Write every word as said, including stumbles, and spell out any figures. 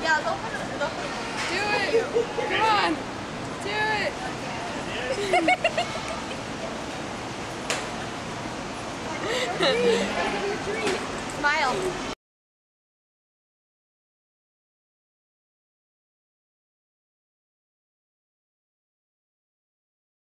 Yeah, go for it. Go for it. Do it. Come on. Do it. Smile.